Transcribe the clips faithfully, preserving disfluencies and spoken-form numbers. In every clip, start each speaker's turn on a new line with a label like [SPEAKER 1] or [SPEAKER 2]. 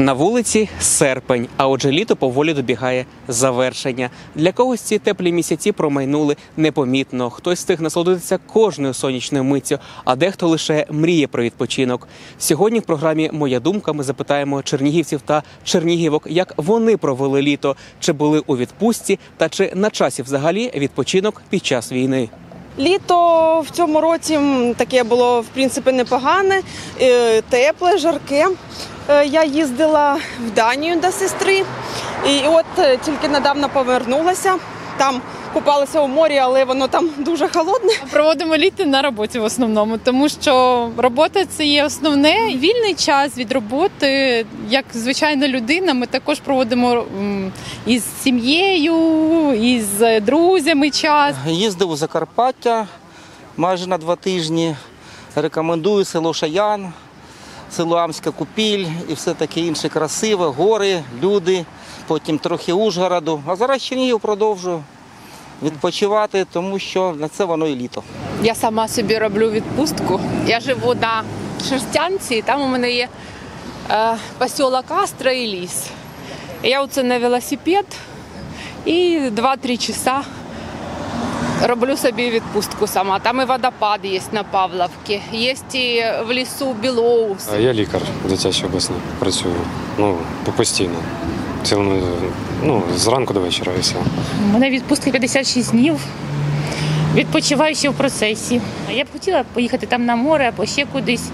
[SPEAKER 1] На вулиці серпень, а отже літо поволі добігає завершення. Для когось ці теплі місяці промайнули непомітно. Хтось встиг насолодитися кожною сонячною миттю, а дехто лише мріє про відпочинок. Сьогодні в програмі «Моя думка» ми запитаємо чернігівців та чернігівок, як вони провели літо, чи були у відпустці та чи на часі взагалі відпочинок під час війни.
[SPEAKER 2] Літо в цьому році таке було, в принципі, непогане, тепле, жарке. Я їздила в Данію до сестри і от тільки недавно повернулася. Там купалася у морі, але воно там дуже холодне.
[SPEAKER 3] Проводимо літо на роботі в основному, тому що робота – це є основне. Вільний час від роботи, як звичайна людина, ми також проводимо із сім'єю, із друзями час.
[SPEAKER 4] Їздив у Закарпаття майже на два тижні. Рекомендую село Шаян, село Амська Купіль і все таке інше красиве, гори, люди, потім трохи Ужгороду. А зараз Чернігів продовжую відпочивати, тому що на це воно і літо.
[SPEAKER 5] Я сама собі роблю відпустку. Я живу на Шерстянці, і там у мене є е, посілок Астра і ліс. Я оце на велосипед і два-три часа роблю собі відпустку сама. Там і водопад є на Павловці, є і в лісу Білоус.
[SPEAKER 6] Я лікар дитячої обласної, працюю, ну, постійно. Цілими, ну, зранку до вечора і все.
[SPEAKER 7] У мене відпустка п'ятдесят шість днів, відпочиваю ще в процесі. Я б хотіла поїхати там на море або ще кудись,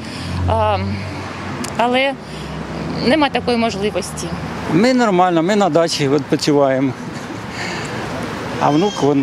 [SPEAKER 7] але нема такої можливості.
[SPEAKER 8] Ми нормально, ми на дачі відпочиваємо. А внук, вон,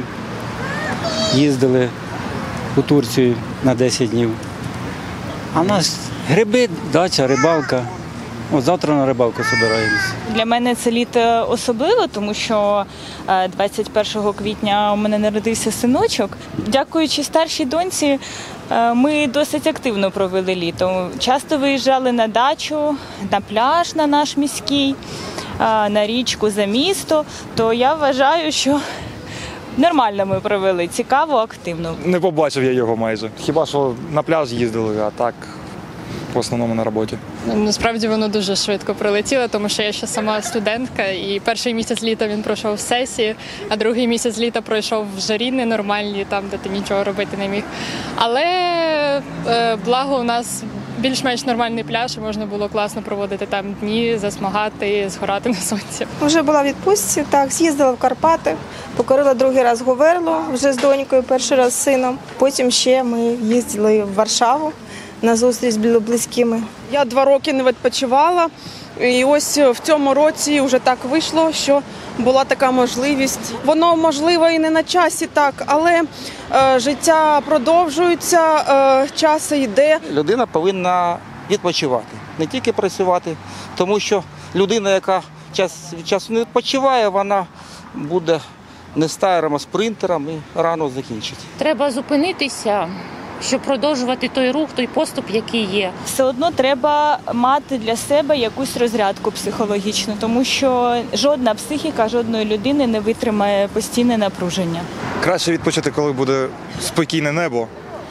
[SPEAKER 8] їздили у Турцію на десять днів. А в нас гриби, дача, рибалка. От завтра на рибалку збираємося.
[SPEAKER 9] Для мене це літо особливо, тому що двадцять першого квітня у мене народився синочок. Дякуючи старшій доньці, ми досить активно провели літо. Часто виїжджали на дачу, на пляж на наш міський, на річку за місто. То я вважаю, що нормально ми провели, цікаво, активно.
[SPEAKER 10] Не побачив я його майже. Хіба що на пляж їздили, а так в основному на роботі.
[SPEAKER 3] Насправді воно дуже швидко прилетіло, тому що я ще сама студентка, і перший місяць літа він пройшов в сесії, а другий місяць літа пройшов в жарі ненормальні, там, де ти нічого робити не міг. Але е, благо у нас більш-менш нормальний пляж, і можна було класно проводити там дні, засмагати, згорати на сонці.
[SPEAKER 2] Вже була в відпустці, так, з'їздила в Карпати, покорила другий раз Говерло, вже з донькою, перший раз з сином. Потім ще ми їздили в Варшаву на зустріч з близькими. Я два роки не відпочивала, і ось в цьому році вже так вийшло, що була така можливість. Воно, можливо, і не на часі так, але е, життя продовжується, е, час йде.
[SPEAKER 4] Людина повинна відпочивати, не тільки працювати, тому що людина, яка час від часу не відпочиває, вона буде не стайером, а спринтером і рано закінчить.
[SPEAKER 7] Треба зупинитися, щоб продовжувати той рух, той поступ, який є.
[SPEAKER 9] Все одно треба мати для себе якусь розрядку психологічну, тому що жодна психіка жодної людини не витримає постійне напруження.
[SPEAKER 10] Краще відпочити, коли буде спокійне небо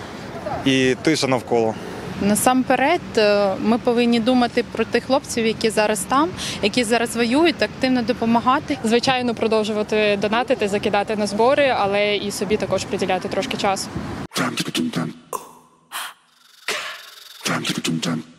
[SPEAKER 10] і тиша навколо.
[SPEAKER 3] Насамперед, ми повинні думати про тих хлопців, які зараз там, які зараз воюють, активно допомагати. Звичайно, продовжувати донатити, закидати на збори, але і собі також приділяти трошки часу.